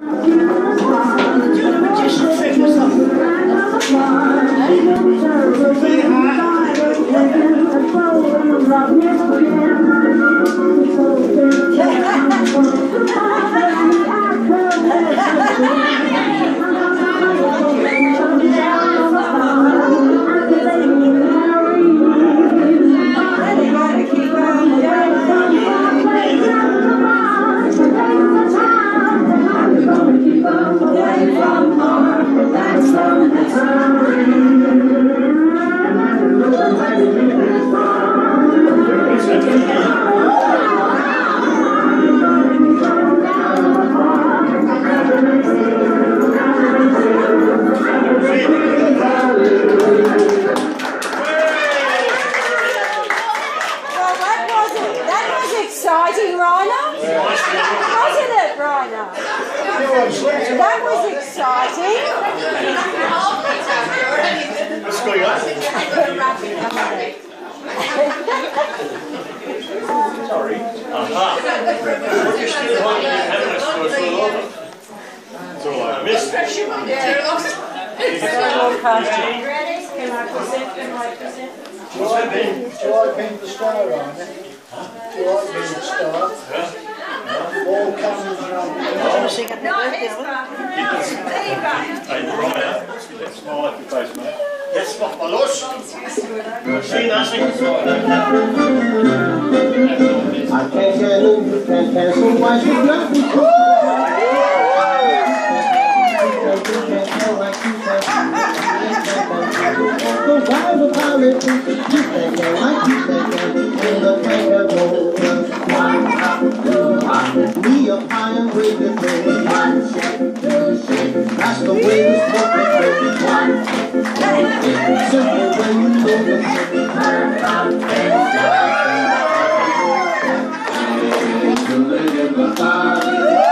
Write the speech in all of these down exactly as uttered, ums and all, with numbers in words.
Exciting, Rainer? Wasn't it, Rainer? That was exciting. What's going on? Sorry. Aha. What you still holding your hand next to us all over? It's all right. Miss. Ready? Can I present? Can I present? What's that been? Do you like being the star, Rainer? Do you like being the star? Yeah. All cameras around the No, his Hey, Brian. Let's smile at your face, mate. Let's smile, my lords. See nothing. I can't get in, you can't cancel, why should not be cool? So why the pilot think you can get like you can get in the tank and roll? One up, two up, me up high and wave the thing. One shake, two shake, that's the way this boat is going. One shake, simple when you know the trick. Turn up, face down. You live in the body.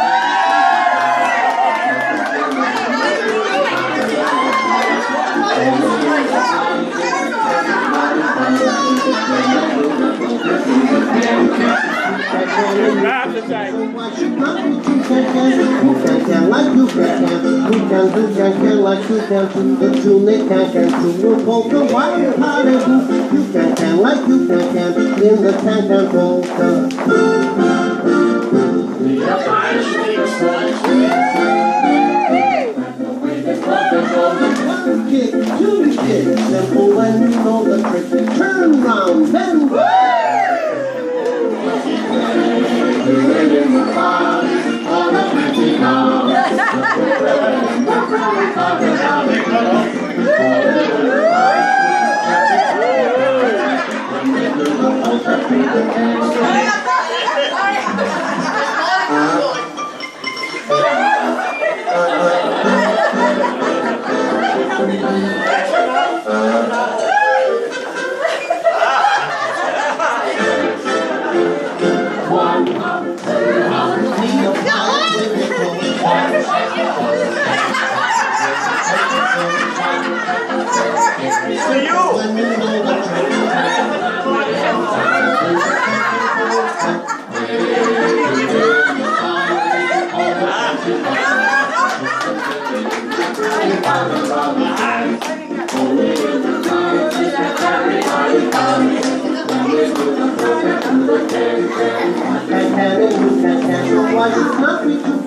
Grab the tank. Who can like you can, who can do can can like you can, the tune they can can to will polka, why you party who you can can like you can can in the tank and polka. One kick, two kicks, simple when you know the trick. Turn round, then go. Why should not be too